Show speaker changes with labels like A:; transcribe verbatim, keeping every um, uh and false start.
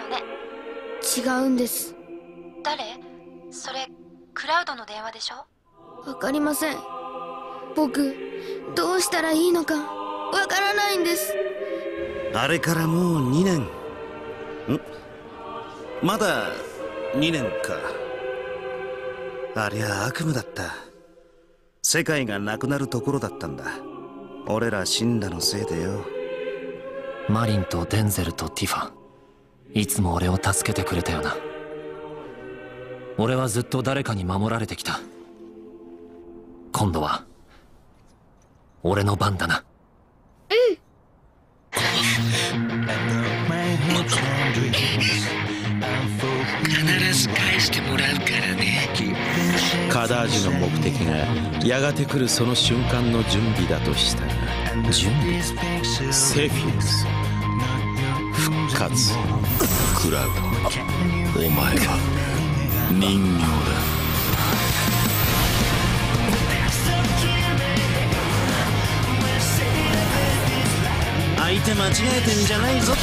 A: ね。
B: 違うんです。
A: 誰？それクラウドの電話でしょ？
B: わかりません。僕どうしたらいいのかわからないんです。
C: あれからもうにねん。んまだにねんか。ありゃ悪夢だった。世界がなくなるところだったんだ。俺ら死んだのせいでよ。
D: マリンとデンゼルとティファ、いつも俺を助けてくれたよな。俺はずっと誰かに守られてきた。今度は俺の番だな。
B: うん。
E: 必ず返してもらうからね。
F: カダージの目的がやがて来るその瞬間の準備だとしたら、
D: 準備？
F: セフィロス復活。
G: クラウド、お前は人形だ。
C: 相手間違えてんじゃないぞと。